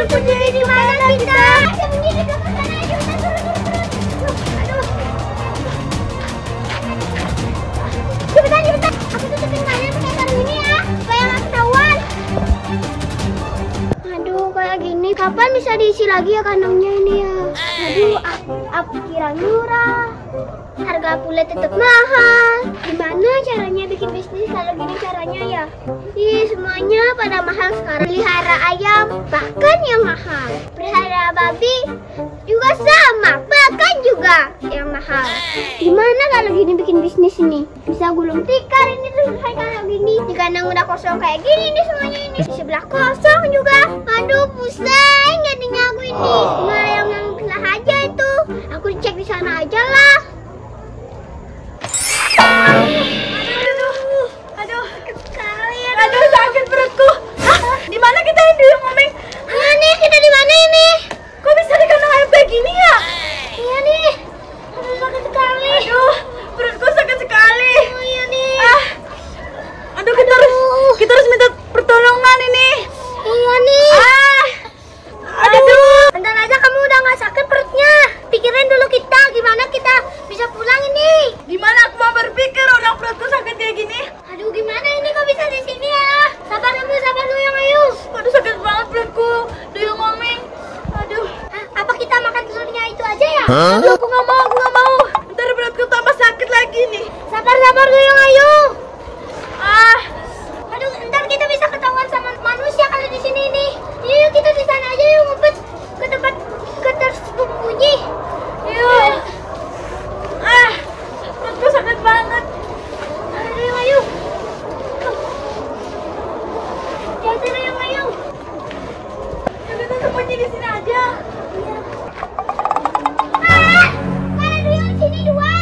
tersembunyi di mana kita? Sembunyi di belakang sana aja, turun. Aduh. Cepetan. Aku tutupin kalian pakai karung ini ya, supaya nggak ketahuan. Aduh, kayak gini kapan bisa diisi lagi ya kandangnya ini ya? Aduh, aku kira murah. Harga pula tetap mahal. Gimana caranya bikin bisnis kalau gini caranya ya? Ih, semuanya pada mahal sekarang. Pelihara ayam bahkan yang mahal. Pelihara babi juga sama, bahkan juga yang mahal. Gimana kalau gini bikin bisnis ini? Bisa gulung tikar ini tuh kayak kalau gini. Di kandang udah kosong kayak gini nih semuanya ini. Di sebelah kosong juga. Aduh, pusing jadinya aku ini. Nah, yang belah aja itu. Aku cek di sana aja lah. Aduh, sakit perutku. Hah? Di mana kita ini, Momeng? Iya nih, kita di mana ini? Kok bisa di kandang ayam kayak gini ya? Iya nih. Aduh, sakit sekali. Aduh, perutku sakit sekali. Oh iya nih. Aduh, kita harus minta pertolongan ini. Iya nih. Aduh. Bentar aja kamu udah nggak sakit perutnya. Pikirin dulu kita gimana kita bisa pulang ini. Gimana aku mau berpikir orang perutku sakit kayak gini? Aduh, gimana ini kok bisa di sini ya? Sabar dulu yang ayo. Aduh, sakit banget perutku. Duyung Momeng. Aduh. Apa kita makan telurnya itu aja ya? Aduh, aku nggak mau. Ntar perutku tambah sakit lagi nih. Sabar dulu yang ayo. Aduh, ntar kita bisa ketahuan sama manusia kalau di sini nih. Yuk, kita di sana aja yuk, ngumpet ke tempat tersembunyi. Yuk. Perutku sakit banget. Aduh, yang ayo. Jadi yang ayo. Kita sembunyi di sini aja. Mana duyung di sini dua?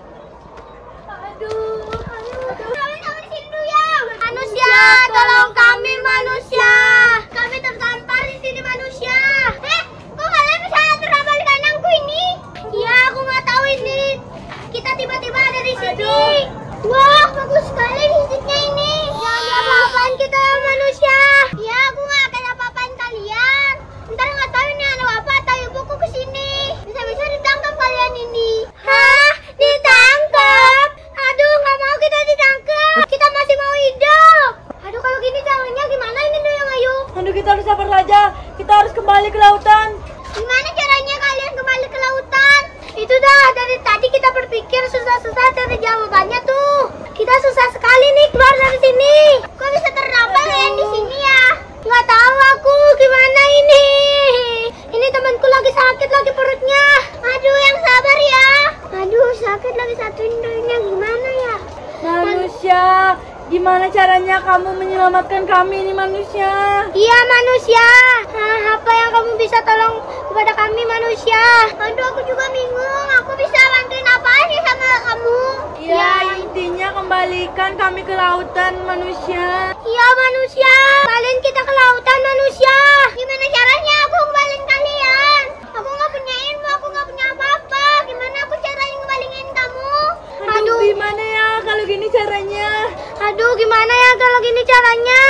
Aduh. Kamu di sini duyung. Manusia, tolong kami manusia. Kami terdampar di sini manusia. Kok kalian bisa terdampar di kandangku ini? Iya, aku nggak tahu ini. Kita tiba-tiba ada di sini. Wah, bagus sekali fisiknya ini. Jangan apa-apaan kita ya manusia. Ya, aku nggak akan apa-apaan kalian. Ntar nggak tahu ini ada apa, tahu buku ke sini. Bisa-bisa ditangkap kalian ini. Hah? Ditangkap? Aduh, nggak mau kita ditangkap. Kita masih mau hidup. Aduh, kalau gini caranya gimana ini Duyung ayo? Aduh, kita harus sabar aja. Kita harus kembali ke lautan. Gimana caranya kalian kembali ke lautan? Itu dah, dari tadi kita berpikir susah-susah cari jawabannya tuh. Kita susah sekali nih keluar dari sini. Kok bisa terdampar kalian di sini ya? Nggak tahu aku gimana ini. Ini temanku lagi sakit lagi perutnya. Aduh, yang sabar ya. Aduh, sakit lagi satuin dulunya gimana ya? Manusia, gimana caranya kamu menyelamatkan kami ini manusia? Iya manusia. Apa yang kamu bisa tolong kepada kami manusia? Aduh, aku juga bingung. Aku bisa bantuin apa nih sama kamu? Ya, intinya kembalikan kami ke lautan manusia. Iya manusia. Kembaliin kita ke lautan manusia. Gimana caranya aku kembaliin kalian? Aku nggak punya ilmu, aku nggak punya apa-apa. Gimana aku caranya kembaliin kamu? Aduh, gimana ya kalau gini caranya? Aduh, gimana ya kalau gini caranya?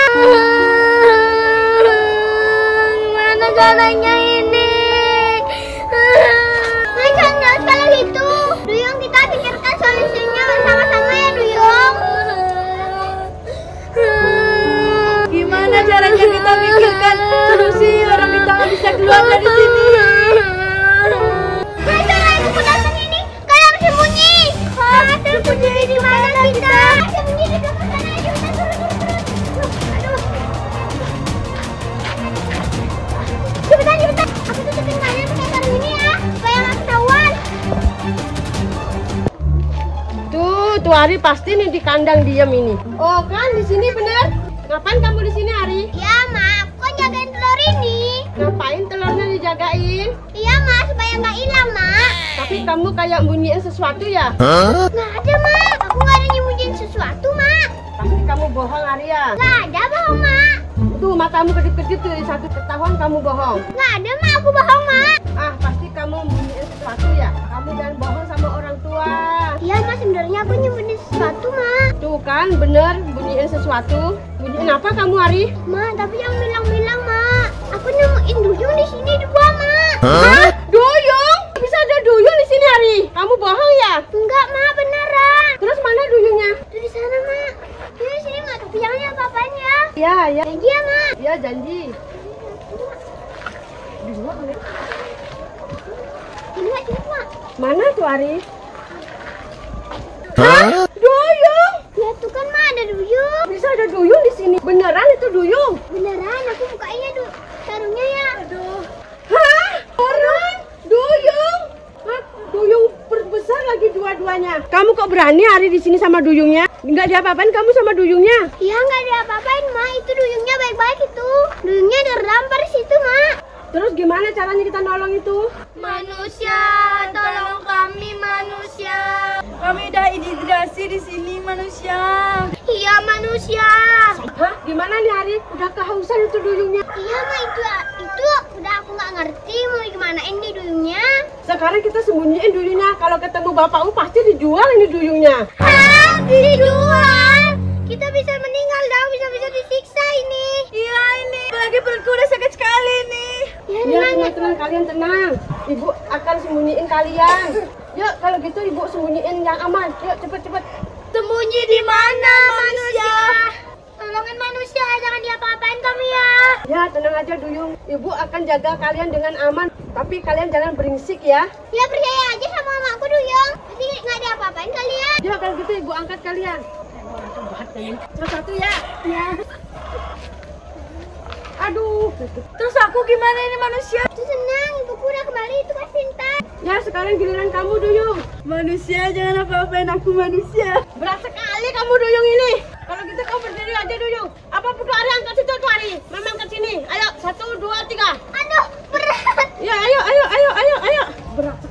Gimana caranya ini? Jangan kalau gitu. Duyung, kita pikirkan solusinya sama-sama ya Duyung. Gimana caranya kita pikirkan solusi orang kita nggak bisa keluar dari sini? Aku datang ini, kalian sembunyi. Sembunyi di mana kita? Sembunyi di belakang sana aja, turun. Aduh. Cepetan. Aku tutupin kalian pakai karung ini ya, supaya nggak ketahuan. Tuh Ari pasti nih di kandang diam ini. Oh kan di sini bener? Ngapain kamu di sini Ari? Ya Ma, aku kan jagain telur ini. Ngapain telurnya dijagain? Iya Ma, supaya nggak hilang Ma. Tapi kamu kayak bunyiin sesuatu ya? Nggak ada Ma, aku nggak ada nyembunyiin sesuatu Ma. Pasti kamu bohong Ari ya? Nggak ada bohong Ma. Tuh matamu kedip-kedip tuh, satu ketahuan kamu bohong. Nggak ada Ma, aku bohong Ma. Pasti kamu bunyiin sesuatu ya? Kamu jangan bohong sama orang tua. Iya Ma, sebenarnya aku nyembunyiin sesuatu Ma. Tuh kan bener bunyiin sesuatu. Bunyiin apa kamu Ari? Ma, tapi yang bilang-bilang Ma, Aku nemuin duyung di sini dua, Mak. Hah? Duyung? Bisa ada duyung di sini, Ari? Kamu bohong ya? Enggak, Mak, beneran. Terus mana duyungnya? Tuh di sana, Mak. Yuk di sini, Mak. Tapi jangan apa-apain ya. Ya, ya. Janji ya, Mak. Ya, janji. Ini Mak, lihat, Mak. Mana tuh, Ari? Hah? Duyung? Lihat tuh kan, Mak, ada duyung. Bisa ada duyung di sini? Beneran itu duyung? Beneran, aku bukanya sarungnya ya. Aduh. Hah? Orang? Duyung? Hah? Duyung besar lagi dua-duanya. Kamu kok berani Ari di sini sama duyungnya? Nggak diapa-apain kamu sama duyungnya? Ya nggak ada apa-apain, Mak. Itu duyungnya baik-baik itu. Duyungnya terdampar di situ, Mak. Terus gimana caranya kita nolong itu? Manusia, tolong kami manusia. Kami udah dehidrasi di sini manusia. Iya, manusia. Hah? Gimana nih Ari? Udah kehausan itu duyungnya. Iya, Mak, itu udah aku nggak ngerti mau gimana ini duyungnya. Sekarang kita sembunyiin duyungnya. Kalau ketemu bapakmu pasti dijual ini duyungnya. Hah? Dijual? Kita bisa meninggal dong, bisa disiksa ini. Iya ini, apalagi perutku udah sakit sekali nih. Ya, Ya, tenang. tenang, kalian tenang. Ibu akan sembunyiin kalian. Yuk, kalau gitu ibu sembunyiin yang aman. Yuk, cepet-cepet. Sembunyi di mana manusia? Tolongin manusia, jangan diapa-apain kami ya. Ya, tenang aja duyung. Ibu akan jaga kalian dengan aman. Tapi kalian jangan berisik ya. Ya percaya aja sama mamaku duyung. Pasti nggak diapa-apain kalian. Ya, kalau gitu ibu angkat kalian. Satu ya. Ya. Aduh. Terus aku gimana ini manusia? Itu senang, ibuku udah kembali itu Kak Sinta. Ya, sekarang giliran kamu duyung. Manusia jangan apa-apain aku manusia. Berat sekali kamu duyung ini. Kalau gitu kamu berdiri aja duyung. Apa perlu Ari angkat situ tuh Ari? Memang ke sini. Ayo, 1, 2, 3. Aduh, berat. Ya, ayo. Berat